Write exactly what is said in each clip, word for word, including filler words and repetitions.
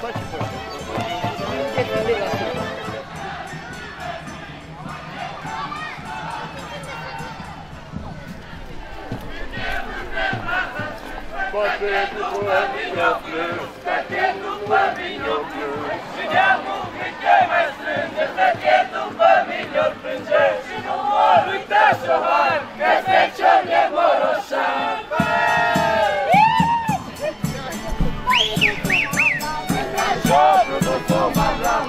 face pe ăștia. Poate după minoclu, state după minoclu, și neamul câte mai strânge, state după minoclu plânge, și nu mor uita șohan, că Fecior e moroșan. Jocul nu s-o mă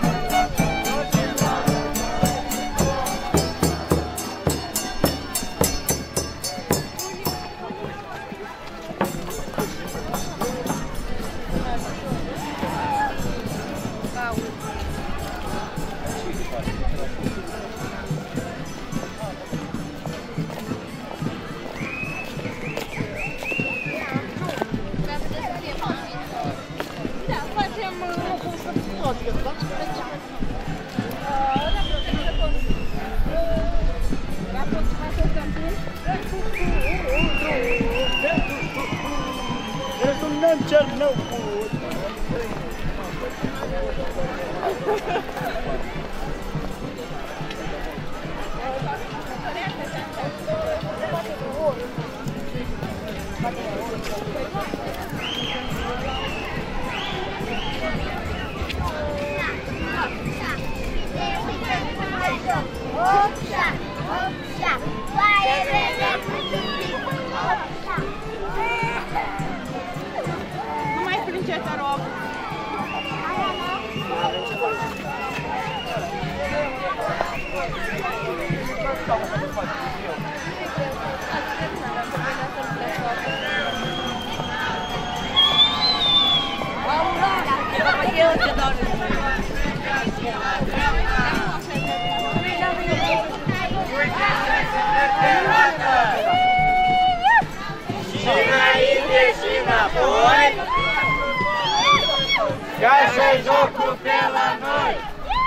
Așa-i jocul pe la noi!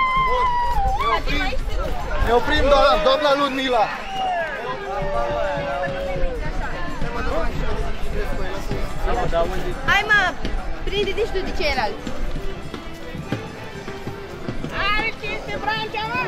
Ne oprim, doamna, doamna Ludmila! Hai mă, prinde-te și tu de ceilalți! Are cinste Brancea, mă!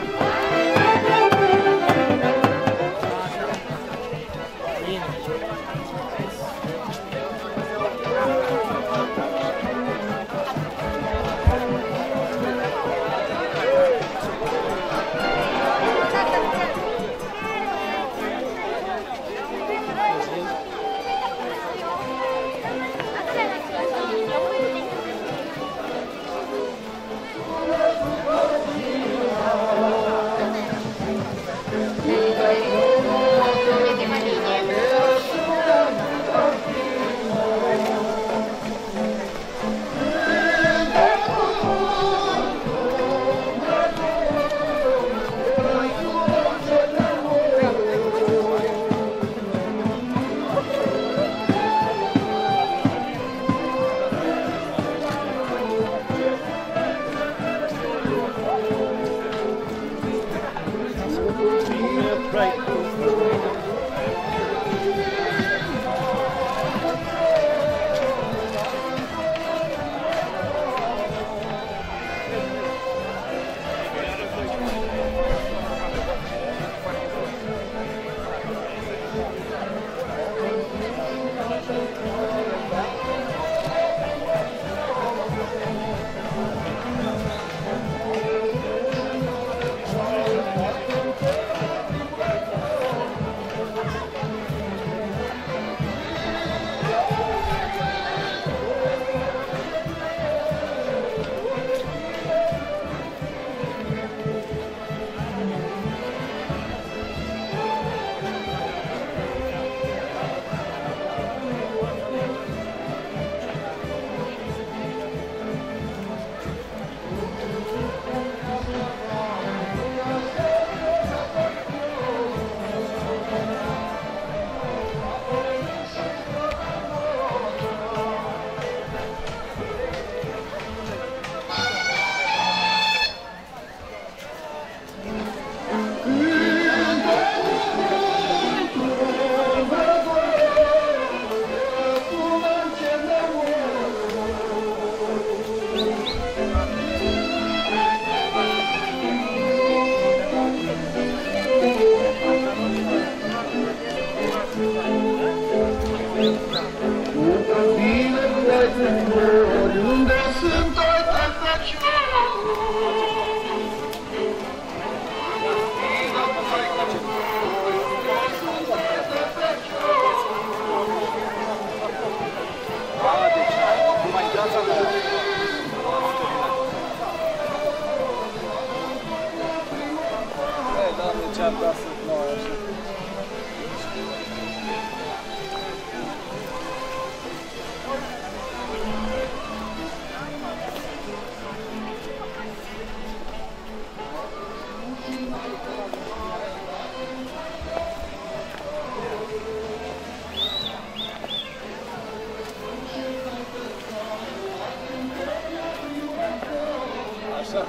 Așa.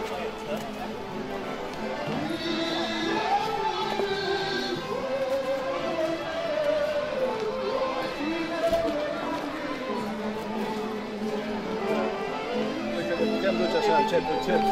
Putem duce așa încet, încet.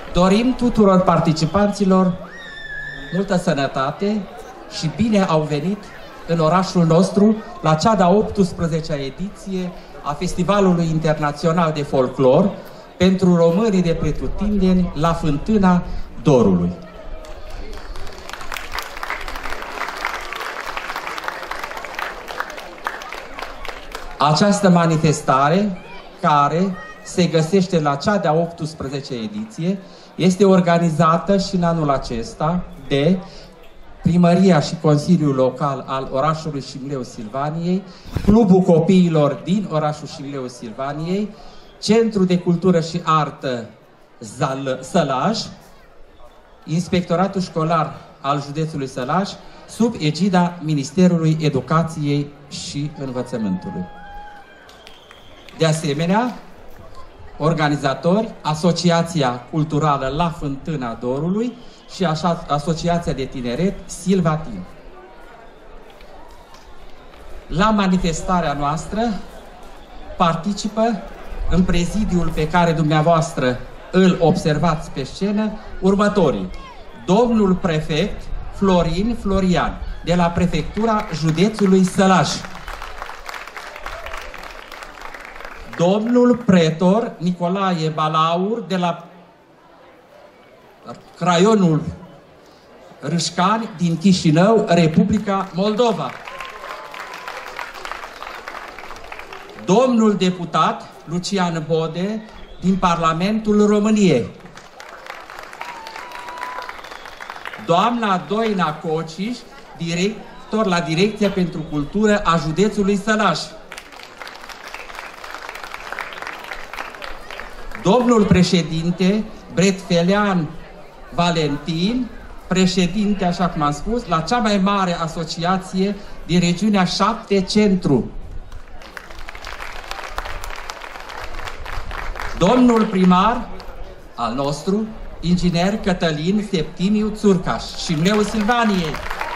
Dorim tuturor participanților multă sănătate și bine au venit în orașul nostru la cea de-a optsprezecea ediție a Festivalului Internațional de Folclor pentru românii de pretutindeni la Fântâna Dorului. Această manifestare, care se găsește la cea de-a optsprezecea ediție, este organizată și în anul acesta de Primăria și Consiliul Local al orașului Șimleu Silvaniei, Clubul Copiilor din orașul Șimleu Silvaniei, Centrul de Cultură și Artă Sălaj, Inspectoratul Școlar al județului Sălaj, sub egida Ministerului Educației și Învățământului. De asemenea, organizatori, Asociația Culturală La Fântâna Dorului și așa, Asociația de Tineret Silvatin. La manifestarea noastră participă în prezidiul pe care dumneavoastră îl observați pe scenă următorii: domnul prefect Florin Florian, de la Prefectura Județului Sălaj, domnul pretor Nicolae Balaur, de la Craionul Râșcani din Chișinău, Republica Moldova, domnul deputat Lucian Bode, din Parlamentul României, doamna Doina Cociș, director la Direcția pentru Cultură a Județului Sălaj, domnul președinte Bretfelean Valentin, președinte, așa cum am spus, la cea mai mare asociație din regiunea șapte Centru, domnul primar al nostru, inginer Cătălin Septimiu Țurcaș, Șimleu Silvaniei,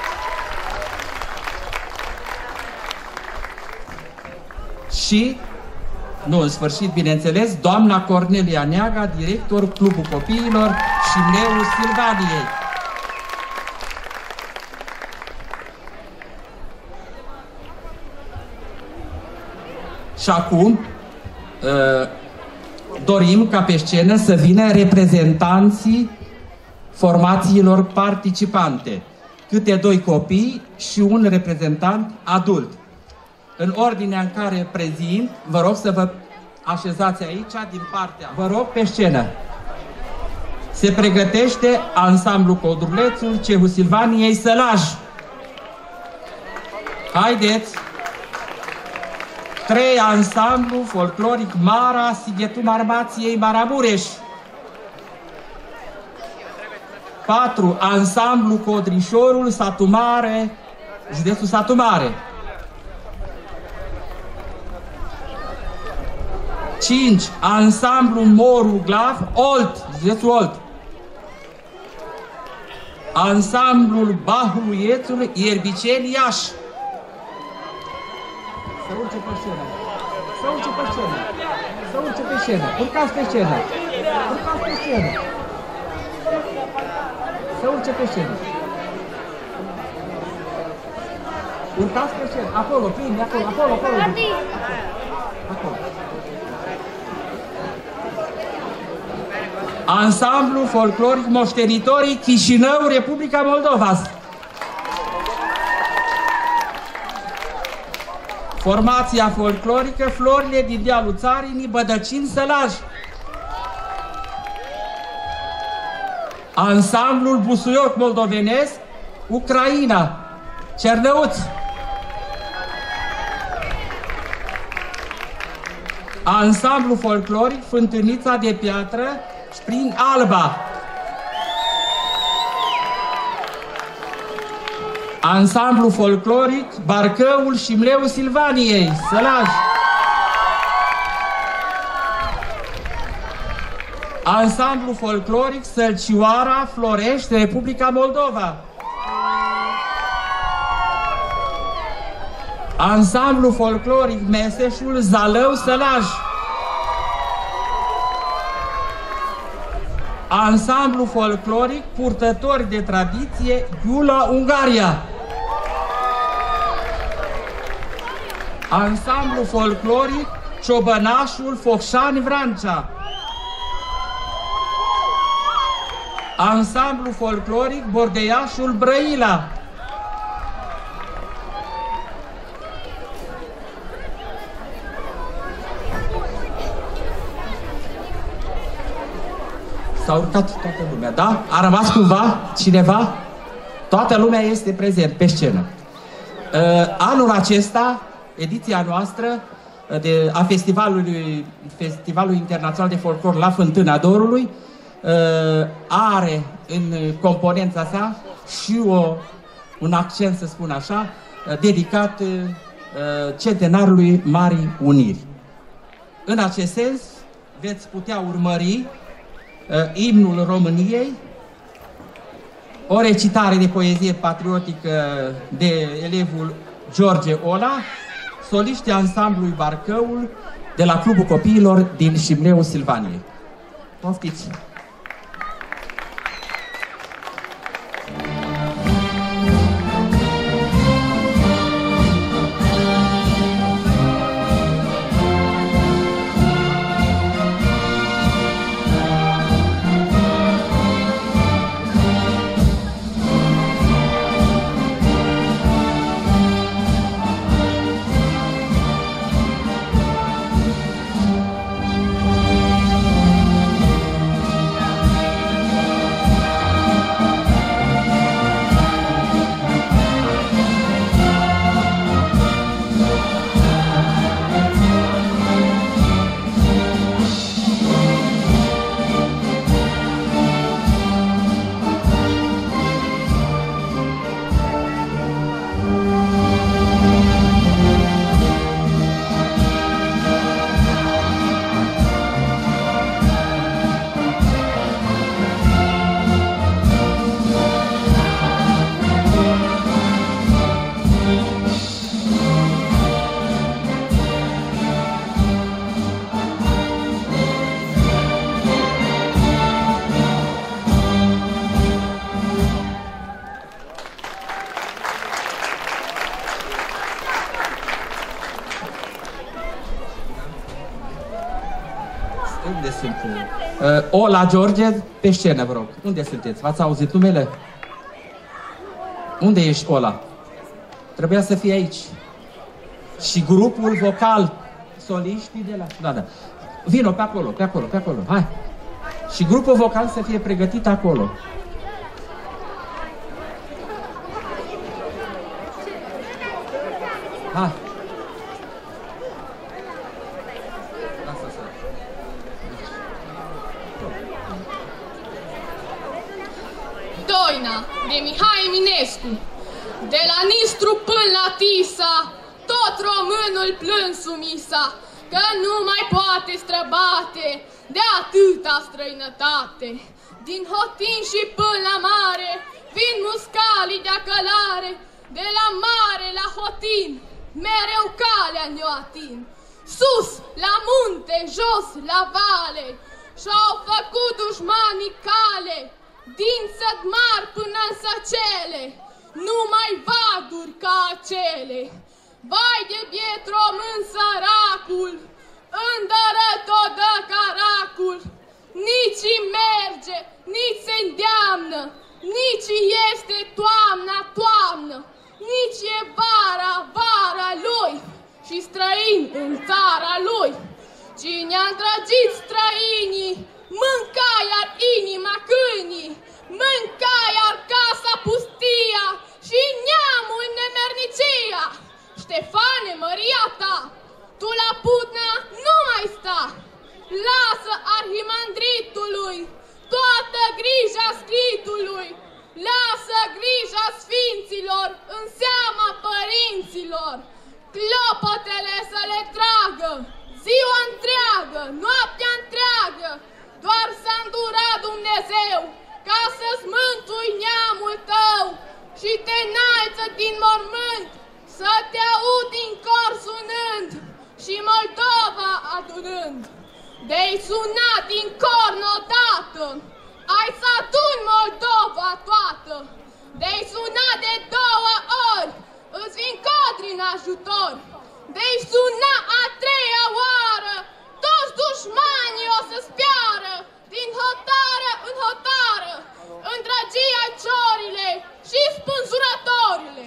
și, nu în sfârșit, bineînțeles, doamna Cornelia Neaga, director Clubul Copiilor Șimleu Silvaniei. Și acum dorim ca pe scenă să vină reprezentanții formațiilor participante, câte doi copii și un reprezentant adult. În ordinea în care prezint, vă rog să vă așezați aici, din partea. Vă rog pe scenă. Se pregătește ansamblu Codrulețul Cehul Silvaniei Sălaj. Haideți! Trei ansamblu folcloric Mara Sighetu Marmației Maramureș. Patru ansamblu Codrișorul Satu Mare, județul Satu Mare. Cinci ansamblu Moru Glav Olt, județul Olt. Ansamblul Bahul Iețului Ierbiceni Iași. Să urce pe scenă. Să urce pe scenă. Să urce pe scenă. Urcați pe scenă. Urcați pe scenă. Să urce pe scenă. Urcați pe scenă. Acolo, prinde, acolo, acolo, acolo. Acolo. Ansamblu folcloric Moștenitorii Chișinău, Republica Moldova. Formația folclorică Florile din dealul Țarinii, Bădăcini, Sălaj. Ansamblul Busuioc Moldovenesc, Ucraina, Cernăuț. Ansamblu folcloric Fântânița de Piatră, Spring Alba. Ansamblu folcloric Barcăul Șimleu Silvaniei, Sălaj. Ansamblu folcloric Sălcioara Florești, Republica Moldova. Ansamblu folcloric Meseșul Zalău, Sălaj. Ansamblu folcloric Purtători de tradiție Ghiula Ungaria. Ansamblu folcloric Ciobănașul Focșani Vrancea. Ansamblu folcloric Bordeiașul Brăila. S-a urcat toată lumea, da? A rămas cumva cineva? Toată lumea este prezent pe scenă. Uh, anul acesta, ediția noastră de, a Festivalului, Festivalului Internațional de Folclor la Fântâna Dorului uh, are în componența sa și o, un accent, să spun așa, uh, dedicat uh, centenarului Marii Uniri. În acest sens, veți putea urmări Uh, imnul României, o recitare de poezie patriotică de elevul George Ola, soliștii ansamblului Barcăul de la Clubul Copiilor din Șimleul Silvaniei. Poftiți! Unde sunt? Uh, Ola, George, pe scenă, vă rog. Unde sunteți? V-ați auzit numele? Unde ești, Ola? Trebuia să fie aici. Și grupul vocal, soliștii de la... Da, da. Vino pe acolo, pe acolo, pe acolo. Hai. Și grupul vocal să fie pregătit acolo. Hai. Doina de Mihai Eminescu. De la Nistru până la Tisa, tot românul plâns sumisa, că nu mai poate străbate de atâta străinătate. Din Hotin și până la mare vin muscalii de-a călare, de la mare la Hotin mereu calea ne-o atin. Sus la munte, jos la vale, și-au făcut dușmanii cale, din Sădmar până în Săcele, numai vaduri ca acele. Vai de biet român săracul, îndărăt-o dă caracul, nici merge, nici se îndeamnă, nici este toamna, toamnă, nici e vara, vara lui, și străin în țara lui. Cine-a îndrăgit străinii, mânca iar inima câinii, mânca iar casa pustia și neamul nemernicia. Ștefane, măria ta, tu la putna nu mai sta, lasă arhimandritului toată grija scritului, lasă grija sfinților în seama părinților, clopotele să le tragă ziua întreagă, noaptea întreagă, doar s-a îndurat Dumnezeu ca să-ți mântui neamul tău și te înalță din mormânt, să te aud din cor sunând și Moldova adunând. De-ai sunat din corn odată, de două ori, îți vin codri în ajutor. De-i suna a treia oară, toți dușmanii o să spiară, din hotară în hotară, îndrăgia ciorile și spânzurătorile.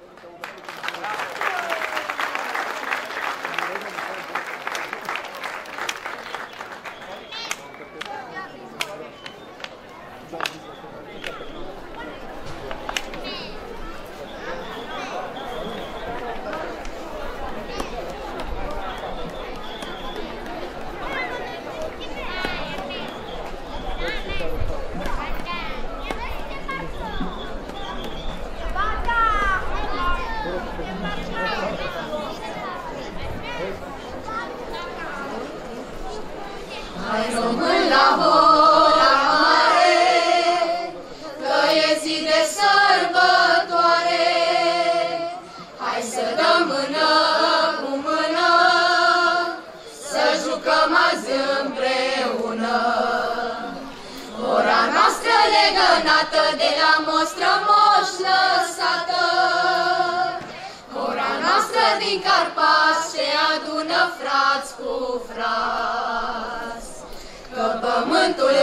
Hai român la hora mare, că e zi de sărbătoare. Hai să dăm mână cu mână, să jucăm azi împreună. Ora noastră legănată de la mostră moș lăsată, ora noastră din Carpați ce adună frați cu frați. Că pământul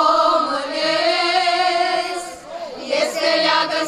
românesc este leagă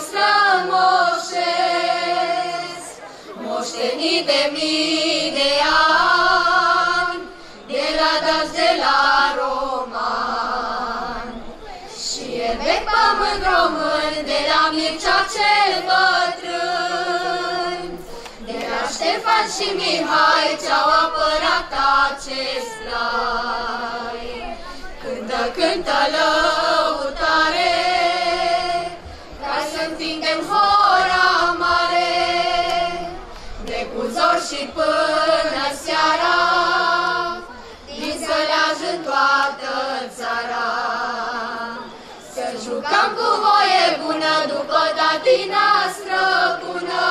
strămoșesc, moștenit de mii de ani, de la dați de la romani. Și e vechi pământ român, de la Mircea cel bătrân, de la Ștefan și Mihai ce-au apărat acest rai. Cântă, cântă lăutare, ca să întindem hora mare, de cu zor și până seara, din Săleaj în toată țara. Să jucăm cu voie bună, după datina străbună,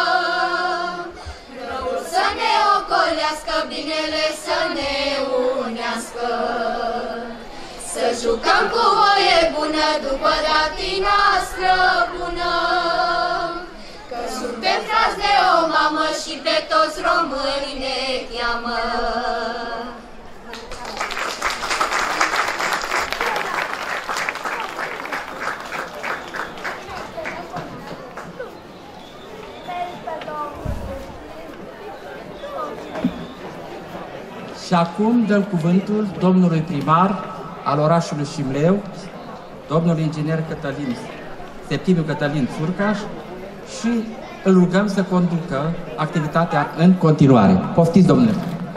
răul să ne ocolească, binele să ne unească. Să jucăm cu voie bună, după datina străbună, că suntem frați de o mamă și pe toți românii ne cheamă. Și acum dăm cuvântul domnului primar al orașului Șimleu, domnul inginer Cătălin, Septimiu Cătălin Țurcaș, și îl rugăm să conducă activitatea în continuare. Poftiți, domnule!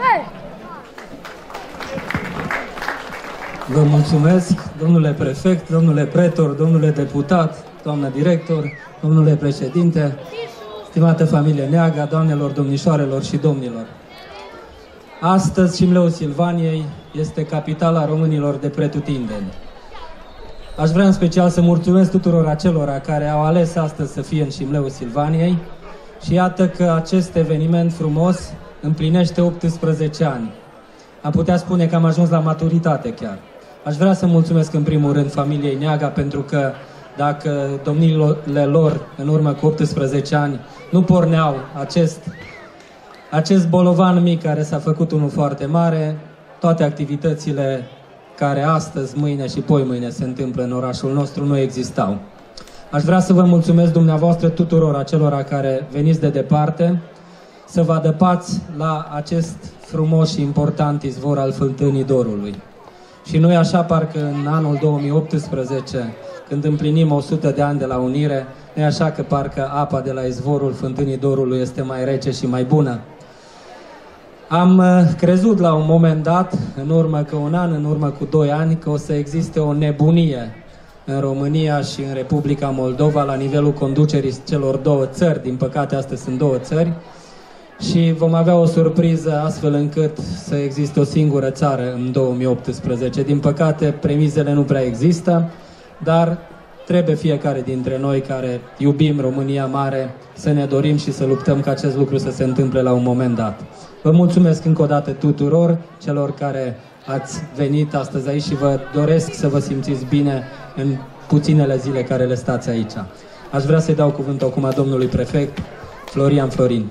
Vă mulțumesc, domnule prefect, domnule pretor, domnule deputat, doamnă director, domnule președinte, stimată familie Neaga, doamnelor, domnișoarelor și domnilor. Astăzi, Șimleul Silvaniei este capitala românilor de pretutindeni. Aș vrea în special să mulțumesc tuturor acelora care au ales astăzi să fie în Șimleul Silvaniei și iată că acest eveniment frumos împlinește optsprezece ani. Am putea spune că am ajuns la maturitate chiar. Aș vrea să mulțumesc în primul rând familiei Neaga, pentru că dacă domnile lor în urmă cu optsprezece ani nu porneau acest Acest bolovan mic care s-a făcut unul foarte mare, toate activitățile care astăzi, mâine și poimâine se întâmplă în orașul nostru nu existau. Aș vrea să vă mulțumesc dumneavoastră tuturor acelora care veniți de departe să vă adăpați la acest frumos și important izvor al Fântânii Dorului. Și nu e așa, parcă în anul două mii optsprezece, când împlinim o sută de ani de la unire, nu e așa că parcă apa de la izvorul Fântânii Dorului este mai rece și mai bună? Am crezut la un moment dat, în urmă cu un an, în urmă cu doi ani, că o să existe o nebunie în România și în Republica Moldova la nivelul conducerii celor două țări. Din păcate, astăzi sunt două țări și vom avea o surpriză astfel încât să existe o singură țară în două mii optsprezece. Din păcate, premizele nu prea există, dar trebuie fiecare dintre noi care iubim România mare să ne dorim și să luptăm ca acest lucru să se întâmple la un moment dat. Vă mulțumesc încă o dată tuturor celor care ați venit astăzi aici și vă doresc să vă simțiți bine în puținele zile care le stați aici. Aș vrea să-i dau cuvântul acum domnului prefect, Florian Florin.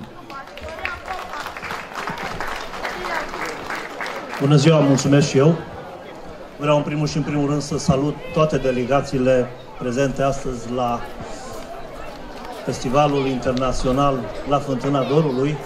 Bună ziua, mulțumesc și eu. Vreau în primul și în primul rând să salut toate delegațiile prezente astăzi la Festivalul Internațional la Fântâna Dorului,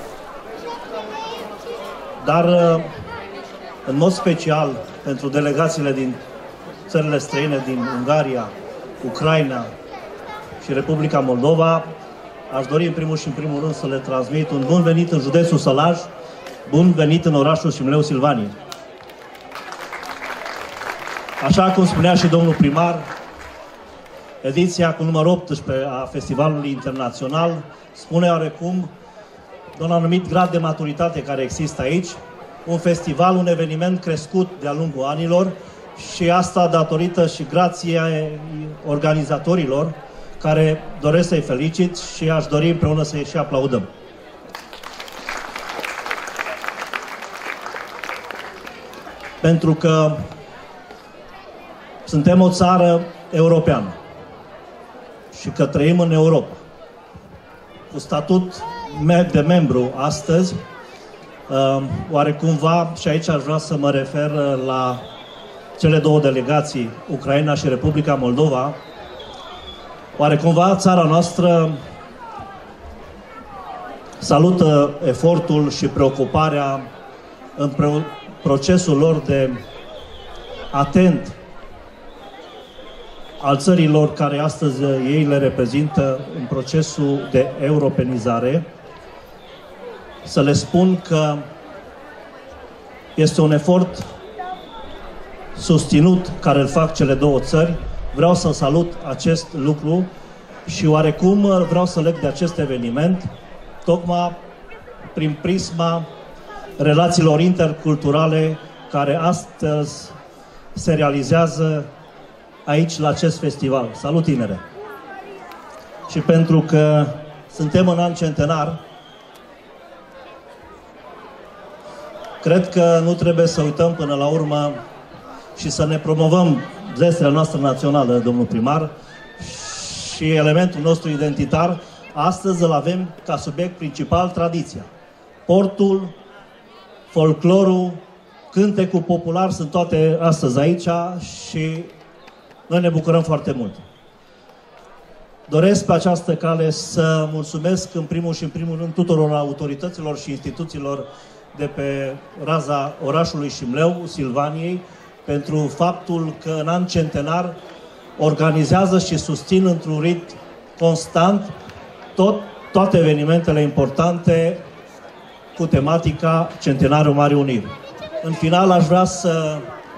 dar în mod special pentru delegațiile din țările străine, din Ungaria, Ucraina și Republica Moldova, aș dori în primul și în primul rând să le transmit un bun venit în județul Sălaj, bun venit în orașul Șimleu, Silvanie. Așa cum spunea și domnul primar, ediția cu numărul optsprezece a Festivalului Internațional spune oarecum de un anumit grad de maturitate care există aici, un festival, un eveniment crescut de-a lungul anilor și asta datorită și grație organizatorilor care doresc să-i felicit și aș dori împreună să-i și aplaudăm. Pentru că suntem o țară europeană și că trăim în Europa. Cu statut de membru astăzi, oarecumva, și aici aș vrea să mă refer la cele două delegații, Ucraina și Republica Moldova, oarecumva țara noastră salută efortul și preocuparea în procesul lor de atent al țărilor care astăzi ei le reprezintă în procesul de europenizare. Să le spun că este un efort susținut care îl fac cele două țări. Vreau să salut acest lucru și oarecum vreau să leg de acest eveniment tocmai prin prisma relațiilor interculturale care astăzi se realizează aici la acest festival. Salut, tinere! Și pentru că suntem în an centenar, cred că nu trebuie să uităm până la urmă și să ne promovăm zestrea noastră națională, domnul primar, și elementul nostru identitar. Astăzi îl avem ca subiect principal tradiția. Portul, folclorul, cântecul popular sunt toate astăzi aici și noi ne bucurăm foarte mult. Doresc pe această cale să mulțumesc în primul și în primul rând tuturor autorităților și instituțiilor de pe raza orașului Șimleu, Silvaniei, pentru faptul că în an centenar organizează și susțin într-un ritm constant tot, toate evenimentele importante cu tematica Centenarul Marii Uniri. În final aș vrea să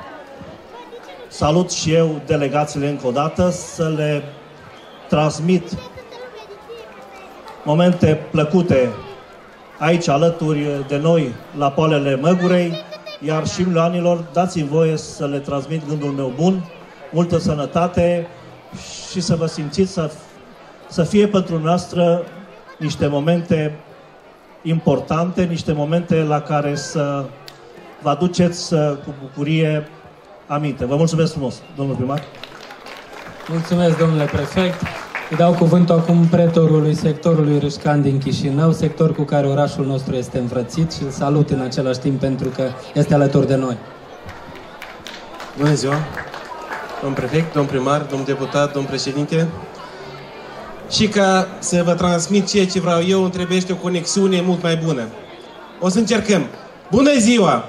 salut și eu delegațiile încă o dată, să le transmit momente plăcute aici alături de noi la poalele Măgurei, iar și milioanilor dați-mi voie să le transmit gândul meu bun, multă sănătate și să vă simțiți să, să fie pentru noastră niște momente importante, niște momente la care să vă aduceți cu bucurie aminte. Vă mulțumesc frumos, domnul primar. Mulțumesc, domnule prefect. Îi dau cuvântul acum pretorului sectorului Râșcan din Chișinău, sector cu care orașul nostru este învrățit și îl salut în același timp pentru că este alături de noi. Bună ziua, domn prefect, domn primar, domn deputat, domn președinte. Și ca să vă transmit ceea ce vreau eu, îmi trebuie o conexiune mult mai bună. O să încercăm. Bună ziua!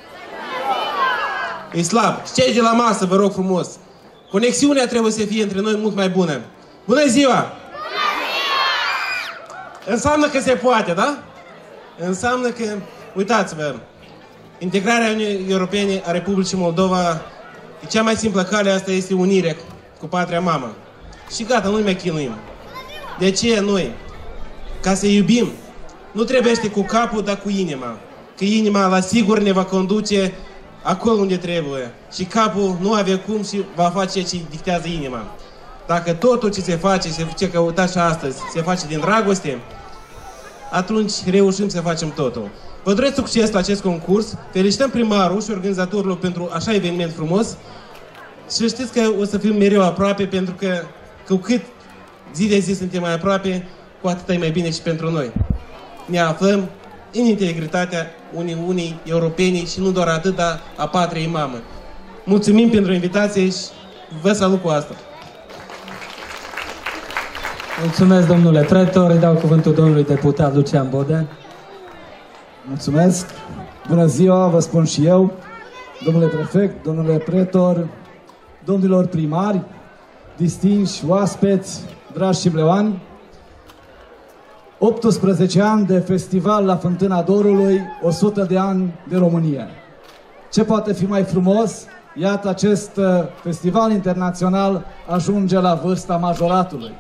E slab. Și cei de la masă, vă rog frumos. Conexiunea trebuie să fie între noi mult mai bună. Bună ziua! Bună ziua! Înseamnă că se poate, da? Înseamnă că, uitați-vă, integrarea Uniunii Europene a Republicii Moldova e cea mai simplă cale, asta este unirea cu patria mamă. Și gata, nu mai chinuim. De aceea noi, ca să iubim, nu trebuiește cu capul, dar cu inima. Că inima, la sigur, ne va conduce acolo unde trebuie. Și capul nu avea cum și va face ceea ce dictează inima. Dacă totul ce se face, ce căutați și astăzi, se face din dragoste, atunci reușim să facem totul. Vă doresc succes la acest concurs, felicităm primarul și organizatorilor pentru așa eveniment frumos și știți că o să fim mereu aproape pentru că cu cât zi de zi suntem mai aproape, cu atât e mai bine și pentru noi. Ne aflăm în integritatea Uniunii Europene și nu doar atât, dar a patriei mamă. Mulțumim pentru invitație și vă salut cu asta. Mulțumesc, domnule pretor. Îi dau cuvântul domnului deputat Lucian Bodea. Mulțumesc. Bună ziua, vă spun și eu, domnule prefect, domnule pretor, domnilor primari, distinși oaspeți, dragi șimleoani. optsprezece ani de festival la Fântâna Dorului, o sută de ani de România. Ce poate fi mai frumos? Iată, acest festival internațional ajunge la vârsta majoratului.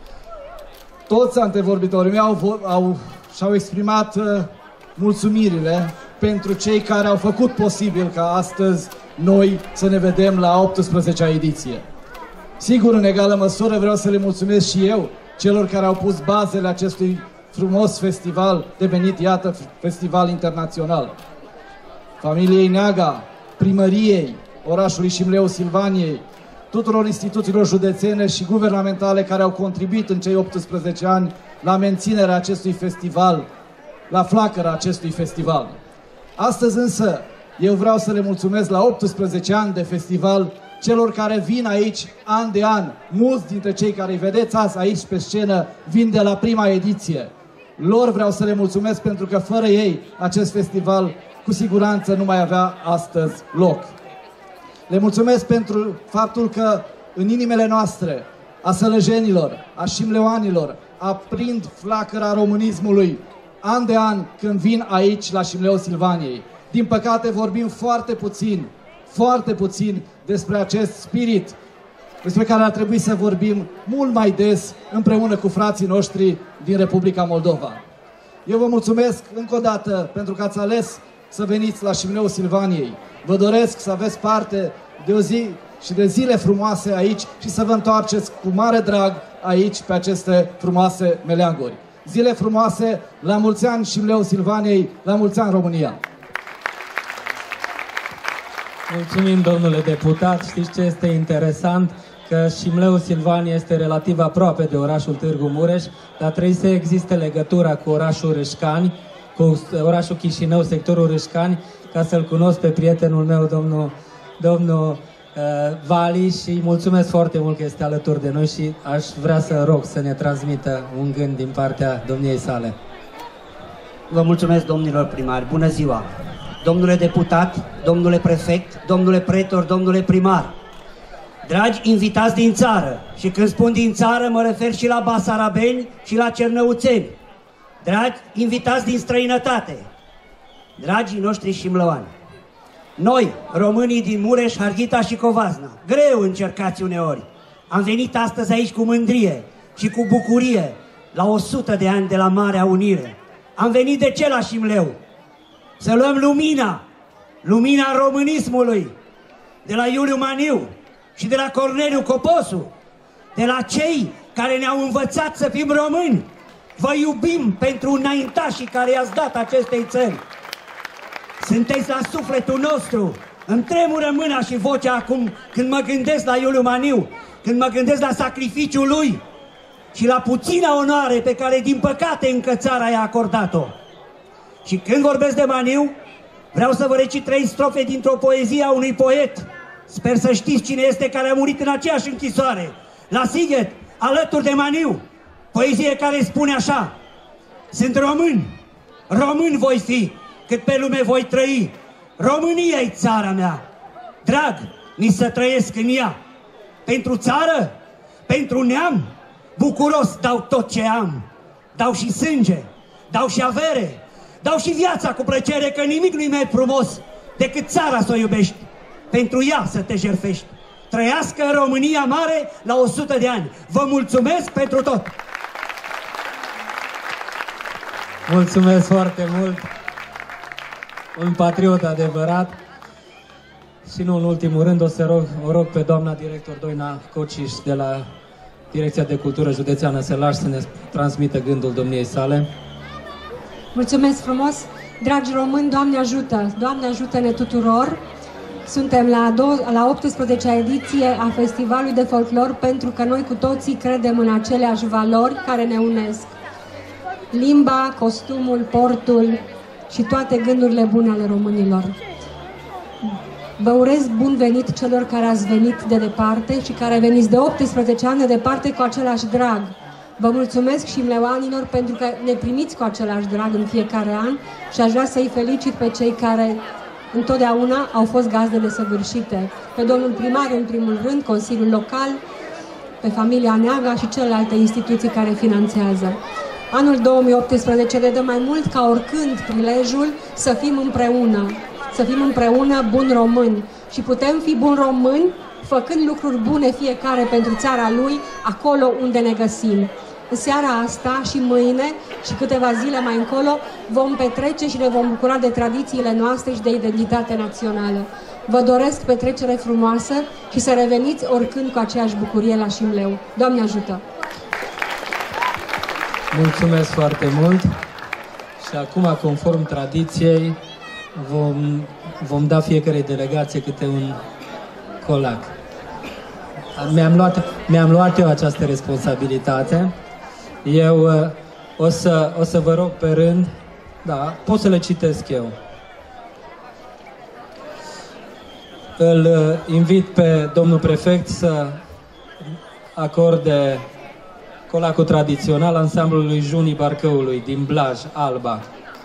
Toți antevorbitorii mei au, au, și-au exprimat uh, mulțumirile pentru cei care au făcut posibil ca astăzi noi să ne vedem la optsprezecea ediție. Sigur, în egală măsură vreau să le mulțumesc și eu celor care au pus bazele acestui frumos festival devenit, iată, festival internațional. Familiei Neaga, primăriei orașului Șimleu Silvaniei, tuturor instituțiilor județene și guvernamentale care au contribuit în cei optsprezece ani la menținerea acestui festival, la flacăra acestui festival. Astăzi însă eu vreau să le mulțumesc la optsprezece ani de festival celor care vin aici an de an. Mulți dintre cei care îi vedeți azi aici pe scenă vin de la prima ediție. Lor vreau să le mulțumesc pentru că fără ei acest festival cu siguranță nu mai avea astăzi loc. Le mulțumesc pentru faptul că în inimile noastre, a sălăjenilor, a șimleoanilor, aprind flacăra românismului an de an când vin aici la Șimleu Silvaniei. Din păcate vorbim foarte puțin, foarte puțin despre acest spirit, despre care ar trebui să vorbim mult mai des împreună cu frații noștri din Republica Moldova. Eu vă mulțumesc încă o dată pentru că ați ales să veniți la Șimleu Silvaniei. Vă doresc să aveți parte de o zi și de zile frumoase aici și să vă întoarceți cu mare drag aici pe aceste frumoase meleaguri. Zile frumoase, la mulți ani Șimleu Silvaniei, la mulți ani România! Mulțumim, domnule deputat. Știți ce este interesant? Că Șimleu Silvania este relativ aproape de orașul Târgu Mureș, dar trebuie să existe legătura cu orașul Râșcani, cu orașul Chișinău, sectorul Râșcani, ca să-l cunosc pe prietenul meu, domnul, domnul uh, Vali, și îi mulțumesc foarte mult că este alături de noi și aș vrea să rog să ne transmită un gând din partea domniei sale. Vă mulțumesc, domnilor primari. Bună ziua! Domnule deputat, domnule prefect, domnule pretor, domnule primar, dragi invitați din țară, și când spun din țară mă refer și la basarabeni și la cernăuțeni, dragi invitați din străinătate, dragii noștri șimlăoani, noi, românii din Mureș, Harghita și Covasna, greu încercați uneori, am venit astăzi aici cu mândrie și cu bucurie la o sută de ani de la Marea Unire. Am venit de ce la Șimleu? Să luăm lumina, lumina românismului, de la Iuliu Maniu și de la Corneliu Coposu, de la cei care ne-au învățat să fim români. Vă iubim pentru înaintașii care i-ați dat acestei țări. Sunteți la sufletul nostru. Îmi tremură mâna și vocea acum când mă gândesc la Iuliu Maniu, când mă gândesc la sacrificiul lui și la puțina onoare pe care, din păcate, încă țara i-a acordat-o. Și când vorbesc de Maniu, vreau să vă recit trei strofe dintr-o poezie a unui poet. Sper să știți cine este, care a murit în aceeași închisoare, la Sighet, alături de Maniu. Poezie care spune așa: sunt român, român voi fi, cât pe lume voi trăi. România-i țara mea, drag, ni să trăiesc în ea. Pentru țară, pentru neam, bucuros dau tot ce am. Dau și sânge, dau și avere, dau și viața cu plăcere, că nimic nu-i mai frumos decât țara să o iubești, pentru ea să te jertfești. Trăiască România mare la o sută de ani. Vă mulțumesc pentru tot! Mulțumesc foarte mult! Un patriot adevărat. Și nu în ultimul rând o să rog, o rog pe doamna director Doina Cociș de la Direcția de Cultură Județeană Sălaș să ne transmită gândul domniei sale. Mulțumesc frumos! Dragi români, Doamne ajută! Doamne ajută-ne tuturor! Suntem la, a do- la optsprezecea ediție a Festivalului de Folclor pentru că noi cu toții credem în aceleași valori care ne unesc. Limba, costumul, portul și toate gândurile bune ale românilor. Vă urez bun venit celor care ați venit de departe și care veniți de optsprezece ani de departe cu același drag. Vă mulțumesc și mleoanilor pentru că ne primiți cu același drag în fiecare an și aș vrea să-i felicit pe cei care întotdeauna au fost gazde desăvârșite. Pe domnul primar, în primul rând, Consiliul Local, pe familia Neaga și celelalte instituții care finanțează. Anul două mii optsprezece ne dă mai mult ca oricând prilejul să fim împreună, să fim împreună buni români. Și putem fi buni români făcând lucruri bune fiecare pentru țara lui, acolo unde ne găsim. În seara asta și mâine și câteva zile mai încolo vom petrece și ne vom bucura de tradițiile noastre și de identitate națională. Vă doresc petrecere frumoasă și să reveniți oricând cu aceeași bucurie la Șimleu. Doamne ajută! Mulțumesc foarte mult și acum, conform tradiției, vom, vom da fiecare delegație câte un colac. Mi-am luat, mi-am luat eu această responsabilitate. Eu uh, o, să, o să vă rog pe rând, da, pot să le citesc eu. Îl uh, invit pe domnul prefect să acorde colacul tradițional ansamblului Junii Barcăului din Blaj, Alba.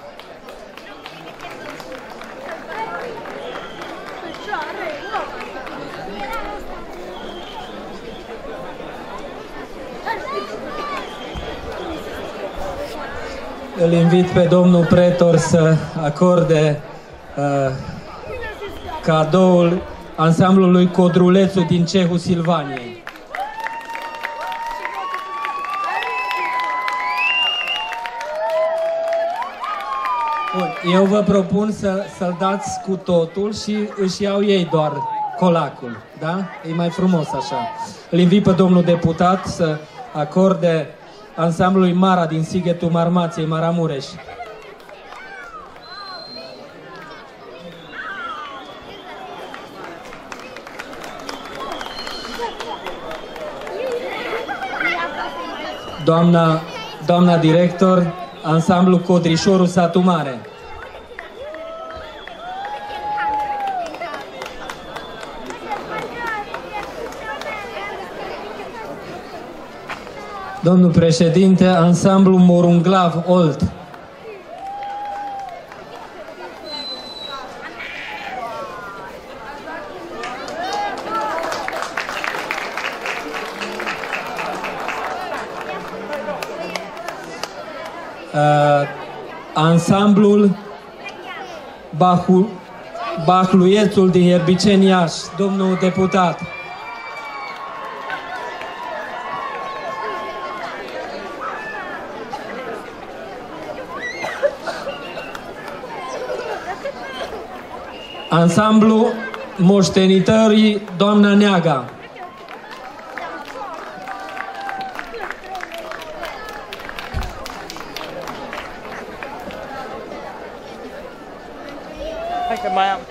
Îl invit pe domnul pretor să acorde uh, cadoul ansamblului Codrulețul din Cehul Silvaniei. Bun, eu vă propun să, să-l dați cu totul și își iau ei doar colacul, da? E mai frumos așa. Îl invit pe domnul deputat să acorde ansamblului Mara din Sighetul Marmației, Maramureș. Doamna, doamna director, ansamblu Codrișorul Satu Mare. Domnul președinte, ansamblu Morunglav Olt. Uh, ansamblul Bahu, Bahluiețul din Ierbiceni, Iași, domnul deputat. Ansamblu Moștenitorii Doamna Neaga. Hai că mai am.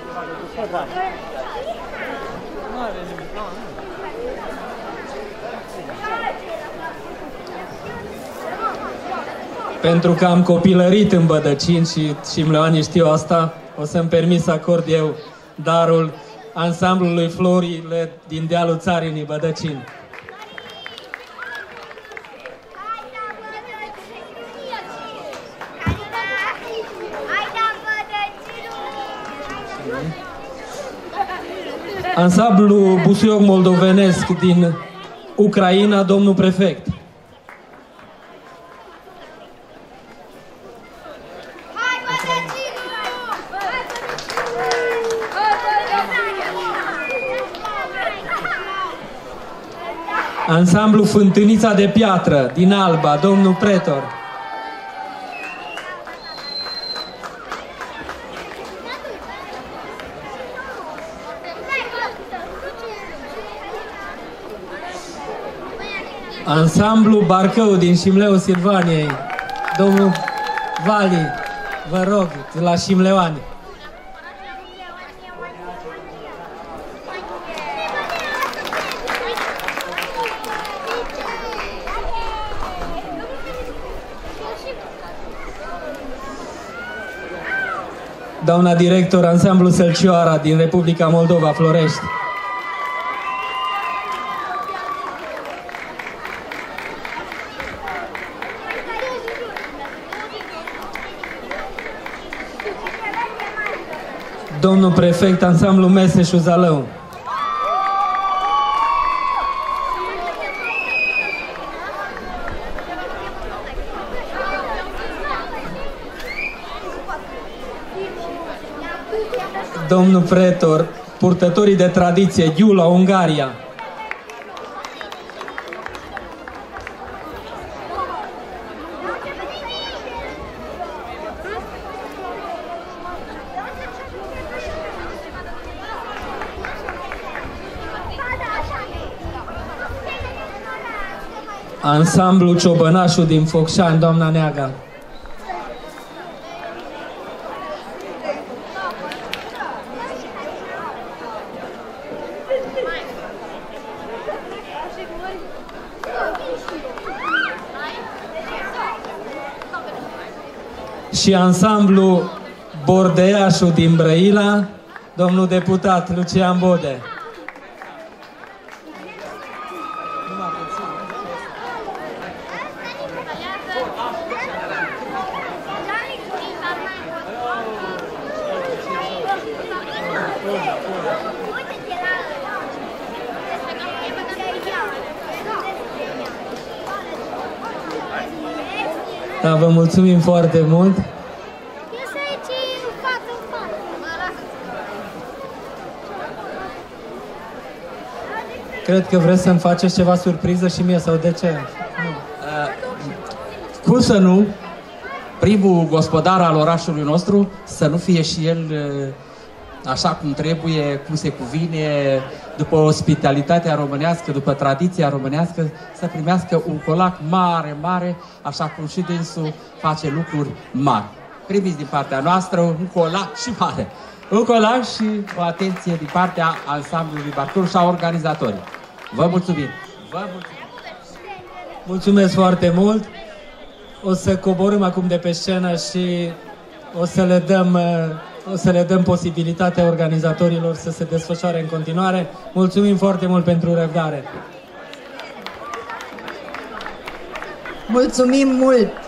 Pentru că am copilărit în Bădăcin și șimleoanii știu asta, o să-mi permit să acord eu darul ansamblului Florile din dealul Țarinii, Bădăcin. Ansamblu Busuioc Moldovenesc din Ucraina, domnul prefect. Ansamblu Fântânița de Piatră din Alba, domnul pretor. Ansamblu Barcău din Șimleul Silvaniei, domnul Vali, vă rog, la șimleoani. doamna director, ansamblu Sălcioara din Republica Moldova, Florești. Domnul prefect, ansamblu Meseșu, Zalău. Domnul pretor, purtătorii de tradiție, Ghiula, Ungaria. Ansamblu Ciobănașul din Focșani, doamna Neaga. Și ansamblu Bordeiașul din Brăila, domnul deputat Lucian Bode. Da, vă mulțumim foarte mult. Cred că vreți să-mi faceți ceva surpriză și mie, sau de ce? Uh, cum să nu? Primul gospodar al orașului nostru să nu fie și el uh, așa cum trebuie, cum se cuvine, după ospitalitatea românească, după tradiția românească, să primească un colac mare, mare, așa cum și dânsul face lucruri mari. Primiți din partea noastră un colac și mare. Un colac și o atenție din partea ansamblului Bartur și a organizatorii. Vă mulțumim! Vă mulțumim! Mulțumesc foarte mult! O să coborâm acum de pe scenă și o să le dăm, o să le dăm posibilitatea organizatorilor să se desfășoare în continuare. Mulțumim foarte mult pentru răbdare! Mulțumim mult!